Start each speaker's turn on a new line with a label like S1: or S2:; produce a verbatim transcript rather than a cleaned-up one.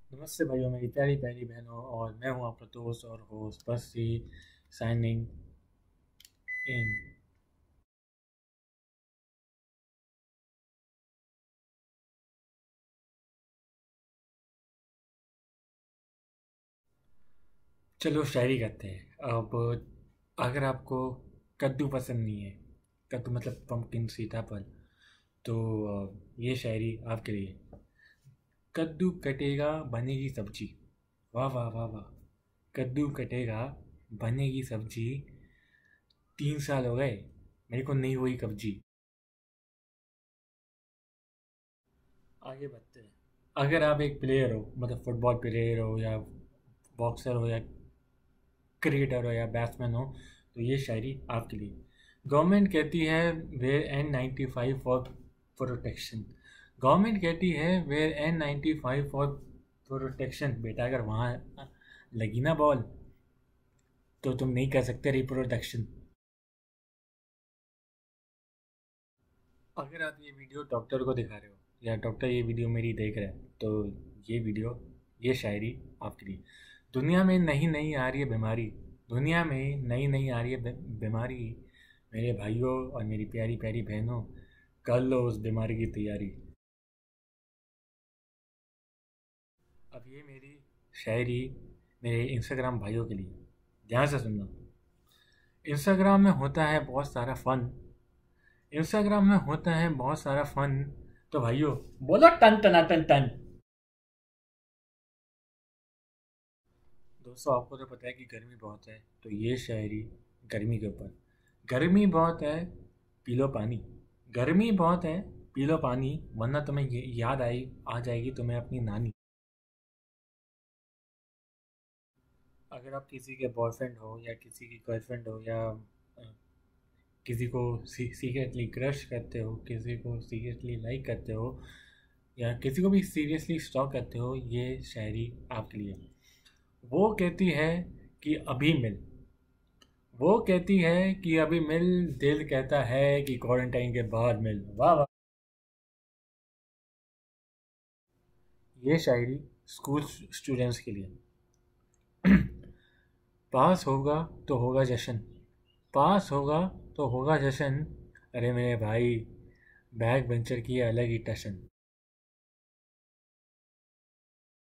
S1: नमस्ते भाइयों, मेरी प्यारी प्यारी बहनों, और मैं हूं आपका दोस्त और होस्ट बस ही साइनिंग इन। चलो शायरी करते हैं अब। अगर आपको कद्दू पसंद नहीं है, कद्दू मतलब पंपकिन सीताफल, तो अ, ये शायरी आपके लिए। कद्दू कटेगा बनेगी सब्जी, वाह वाह वाह वाह। कद्दू कटेगा बनेगी सब्जी, तीन साल हो गए मेरे को नहीं हुई कब्जी। आगे बढ़ते हैं। अगर आप एक प्लेयर हो, मतलब फुटबॉल प्लेयर हो या बॉक्सर हो या क्रिकेटर हो या बैट्समैन हो, तो ये शायरी आपके लिए। गवर्नमेंट कहती है wear N ninety five for protection. Government कहती है wear N ninety five for protection. बेटा, अगर वहाँ लगी ना बॉल तो तुम नहीं कर सकते रिप्रोडक्शन। अगर आप ये वीडियो डॉक्टर को दिखा रहे हो या डॉक्टर ये वीडियो मेरी देख रहे हैं, तो ये वीडियो, ये शायरी आपके लिए। दुनिया में नई नई आ रही है बीमारी, दुनिया में नई नई आ रही है बी- बीमारी। मेरे भाइयों और मेरी प्यारी प्यारी बहनों, कर लो उस बीमारी की तैयारी। अब ये मेरी शायरी मेरे इंस्टाग्राम भाइयों के लिए, ध्यान से सुनना। इंस्टाग्राम में होता है बहुत सारा फन, इंस्टाग्राम में होता है बहुत सारा फन, तो भाइयों बोलो टन टना टन टन। दोस्तों, आपको तो पता है कि गर्मी बहुत है, तो ये शायरी गर्मी के ऊपर। गर्मी बहुत है, पी लो पानी। गर्मी बहुत है, पी लो पानी, वरना तुम्हें ये याद आई आ जाएगी तुम्हें अपनी नानी। अगर आप किसी के बॉयफ्रेंड हो या किसी की गर्लफ्रेंड हो या अ, किसी को सीक्रेटली क्रश करते हो, किसी को सीरियसली लाइक करते हो, या किसी को भी सीरियसली स्टॉक करते हो, ये शायरी आपके लिए। वो कहती है कि अभी मिल, वो कहती है कि अभी मिल, दिल कहता है कि क्वारंटाइन के बाद मिल, वाह वाह। ये शायरी स्कूल स्टूडेंट्स के लिए। पास होगा तो होगा जश्न, पास होगा तो होगा जश्न, अरे मेरे भाई बैक बेंचर की अलग ही टशन।